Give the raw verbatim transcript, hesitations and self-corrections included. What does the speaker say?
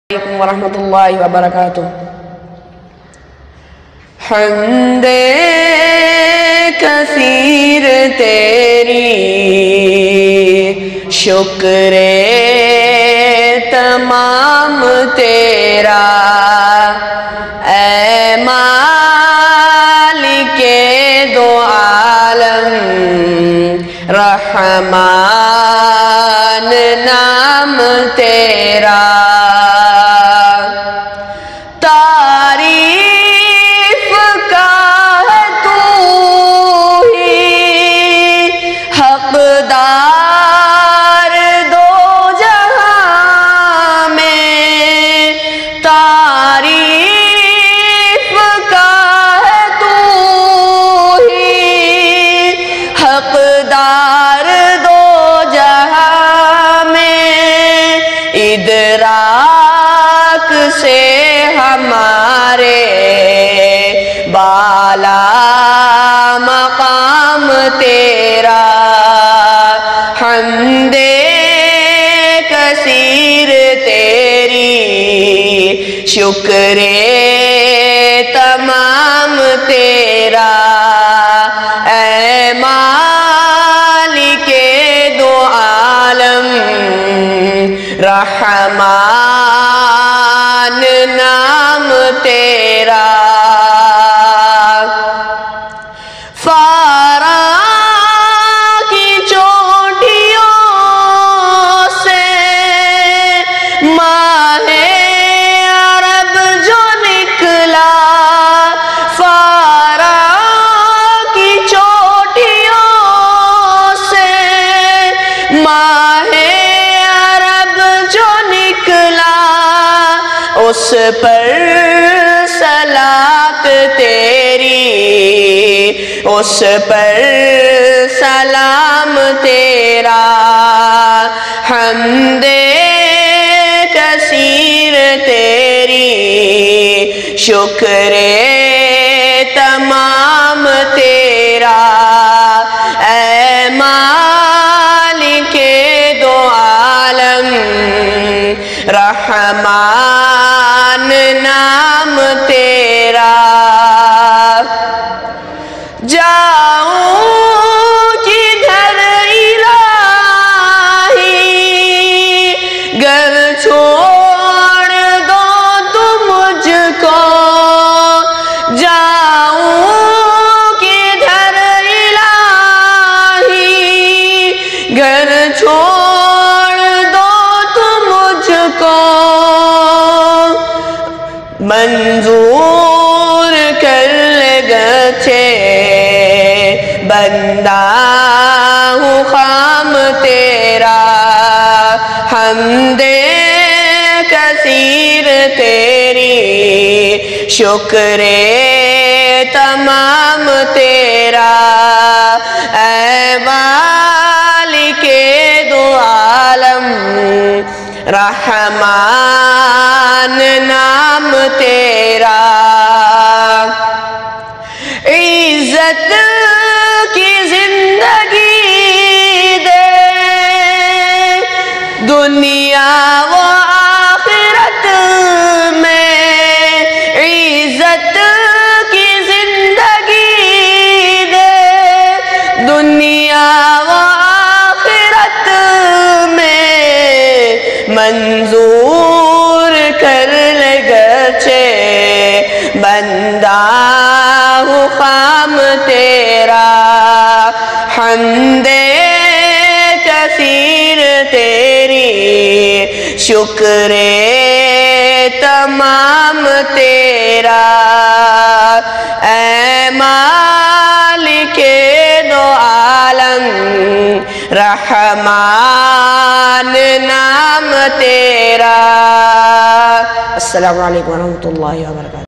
علیکم ورحمۃ اللہ وبرکاتہ۔ حمد کثیر تیری، شکر تمام تیرا، اے مالک دو عالم، رحمان نام تیرا۔ تعریف کا ہے تو ہی حقدار دو جہاں میں، تعریف کا ہے تو ہی حقدار دو جہاں میں، ادراک سے ہمارے بالا مقام تیرا۔ حمد کثیر تیری، شکر تمام تیرا، اے مالک دو عالم، رحمان نام تیرا۔ فارا کی چوٹیوں سے ماہ عرب جو نکلا، فارا کی چوٹیوں سے ماہ عرب جو نکلا، اس پر صلاۃ تیری، اس پر سلام تیرا۔ حمد کثیر تیری، شکر تمام تیرا، اے مالک دو عالم، رحمان نام تیرا۔ جاؤں کدھر الہی، گر چھوڑ دو تم مجھ کو، جاؤں کدھر الہی، گر چھوڑ دو تم مجھ کو، منظور کر گچھے بندہ ہوں خام تیرا۔ حمد کثیر تیری، شکر تمام تیرا، اے مالک دو عالم، رحمان نام تیرا۔ عزت کی زندگی دے، دنیا و آخرت میں، عزت کی زندگی دے، دنیا و آخرت میں، منظور کر لے گچھے بندہ ہوں خام تیرا۔ حمد کثیر تیری، شکر تمام تیرا، اے مالک دو عالم، رحمان نام تیرا۔ السلام علیکم ورحمۃ اللہ وبرکاتہ۔